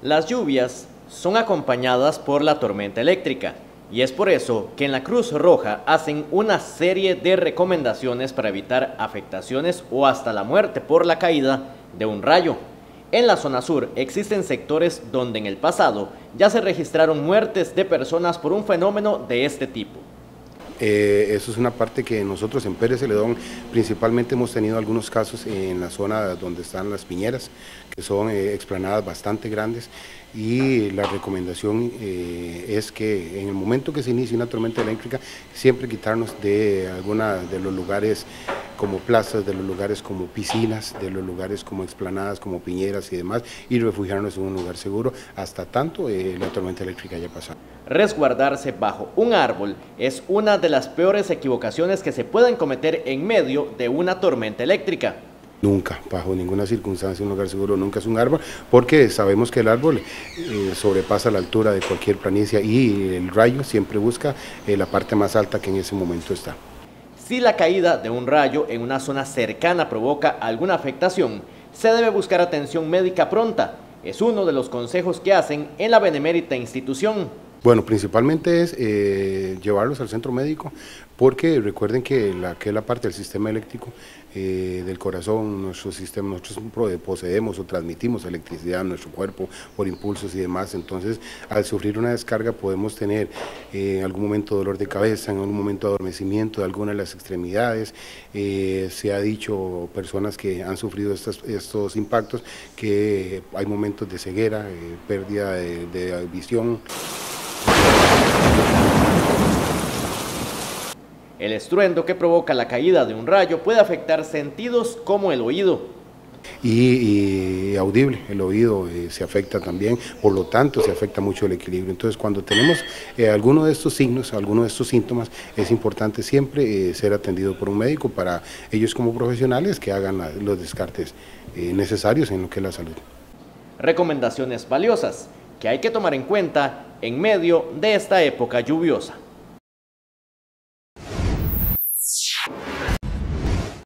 Las lluvias son acompañadas por la tormenta eléctrica y es por eso que en la Cruz Roja hacen una serie de recomendaciones para evitar afectaciones o hasta la muerte por la caída de un rayo. En la zona sur existen sectores donde en el pasado ya se registraron muertes de personas por un fenómeno de este tipo. Eso es una parte que nosotros en Pérez Celedón principalmente hemos tenido algunos casos en la zona donde están las piñeras, que son explanadas bastante grandes, y la recomendación es que en el momento que se inicie una tormenta eléctrica siempre quitarnos de alguna de los lugares como plazas, de los lugares como piscinas, de los lugares como explanadas, como piñeras y demás, y refugiarnos en un lugar seguro hasta tanto la tormenta eléctrica haya pasado. Resguardarse bajo un árbol es una de las peores equivocaciones que se pueden cometer en medio de una tormenta eléctrica. Nunca, bajo ninguna circunstancia, un lugar seguro nunca es un árbol, porque sabemos que el árbol sobrepasa la altura de cualquier planicie y el rayo siempre busca la parte más alta que en ese momento está. Si la caída de un rayo en una zona cercana provoca alguna afectación, se debe buscar atención médica pronta. Es uno de los consejos que hacen en la benemérita institución. Bueno, principalmente es llevarlos al centro médico, porque recuerden que la parte del sistema eléctrico del corazón, nosotros poseemos o transmitimos electricidad a nuestro cuerpo por impulsos y demás. Entonces, al sufrir una descarga podemos tener en algún momento dolor de cabeza, en algún momento adormecimiento de alguna de las extremidades. Se ha dicho, personas que han sufrido estos impactos, que hay momentos de ceguera, pérdida de visión. El estruendo que provoca la caída de un rayo puede afectar sentidos como el oído. Y audible, el oído se afecta también, por lo tanto se afecta mucho el equilibrio. Entonces, cuando tenemos alguno de estos signos, alguno de estos síntomas, es importante siempre ser atendido por un médico para ellos como profesionales que hagan los descartes necesarios en lo que es la salud. Recomendaciones valiosas que hay que tomar en cuenta en medio de esta época lluviosa.